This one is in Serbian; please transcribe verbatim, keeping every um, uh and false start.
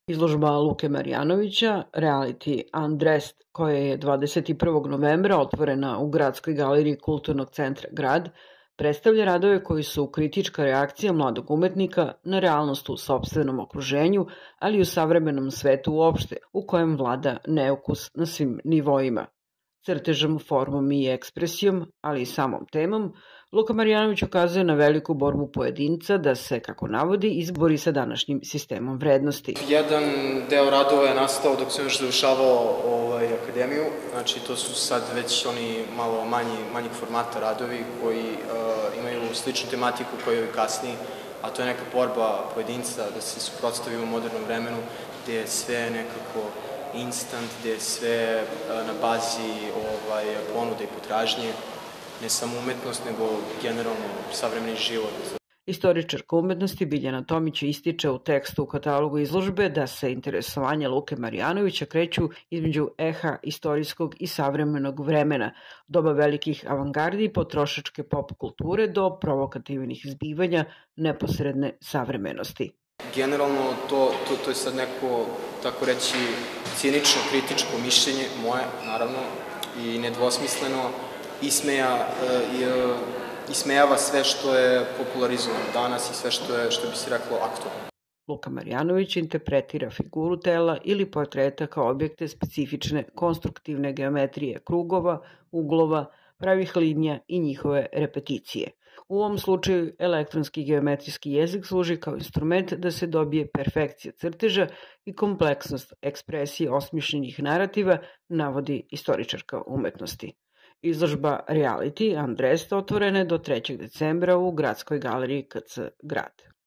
Izložba Luke Marjanovića, reality Undressed, koja je dvadeset prvog novembra otvorena u Gradskoj galeriji Kulturnog centra Grad, predstavlja radove koji su kritička reakcija mladog umetnika na realnost u sopstvenom okruženju, ali i u savremenom svetu uopšte, u kojem vlada neukus na svim nivoima. Crtežom, formom i ekspresijom, ali i samom temom, Luka Marjanović ukazuje na veliku borbu pojedinca da se, kako navodi, izbori sa današnjim sistemom vrednosti. Jedan deo radova je nastao dok sam još završavao ovaj, akademiju, znači to su sad već oni malo manji, manjih formata radovi koji uh, imaju sličnu tematiku kao i kasniji, a to je neka borba pojedinca da se suprotstavi u modernom vremenu gde je sve nekako instant, gde je sve na bazi ovaj, ponude i potražnje, ne samo umetnost, nego generalno savremeni život. Istoričarka umetnosti Biljana Tomić ističe u tekstu u katalogu izložbe da se interesovanje Luke Marjanovića kreću između eha istorijskog i savremenog vremena, doba velikih avangardi i potrošačke pop kulture do provokativnih zbivanja neposredne savremenosti. Generalno, to, to, to je sad neko, tako reći, cinično, kritičko mišljenje, moje, naravno, i nedvosmisleno, ismeja, i, ismejava sve što je popularizovano danas i sve što je, što bi se reklo, aktualno. Luka Marjanović interpretira figuru tela ili portreta kao objekte specifične konstruktivne geometrije krugova, uglova, pravih linija i njihove repeticije. U ovom slučaju elektronski geometrijski jezik služi kao instrument da se dobije perfekcija crteža i kompleksnost ekspresije osmišljenih narativa, navodi istoričarka umetnosti. Izložba reality Undressed otvorena je do trećeg decembra u Gradskoj galeriji ka ce Grad.